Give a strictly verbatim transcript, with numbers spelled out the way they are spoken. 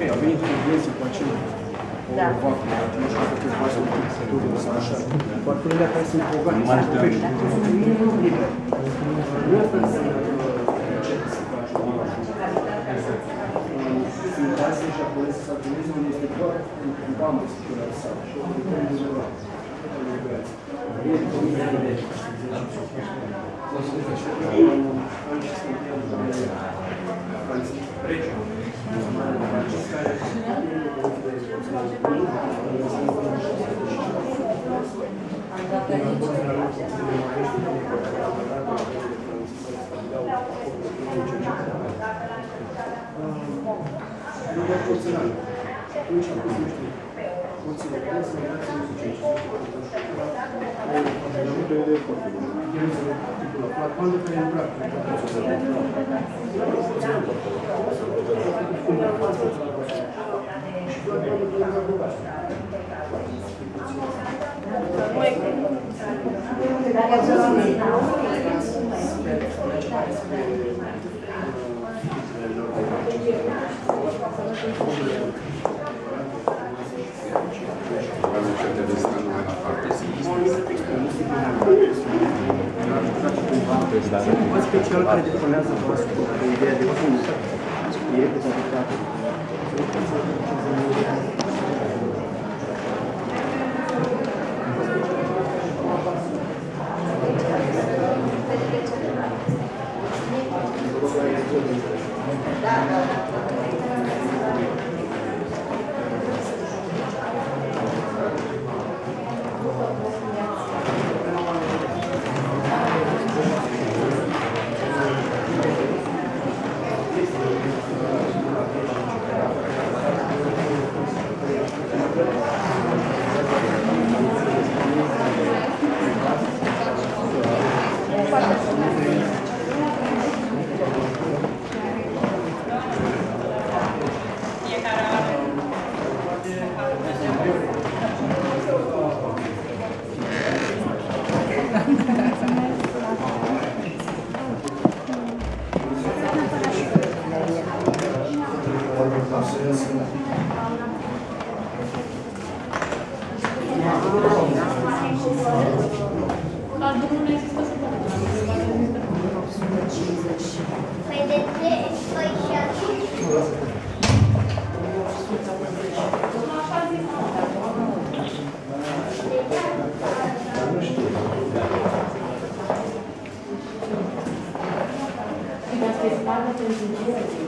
a venit cu vieții cu acel vacu, nu știu că te faci un pic sau așa. Facturile care sunt bogate, sunt povești. Nu liber. Nu asta înseamnă ce să faci o sunt case japoneze sau chineze unde este doar un bambu secundar sau și o lucrăm de ăla. E o mie de legi. Am și studiat Franța. Regiu. Nu doar porțelană. Atunci am pus niște porții de gaz, să mai dați muzicești. Nu de de porții. El se articula. Platbandă care e în prag. Și platbandă care e în prag. Un special care deponează vasul cu ideea de cum e rezultatul. Thank you.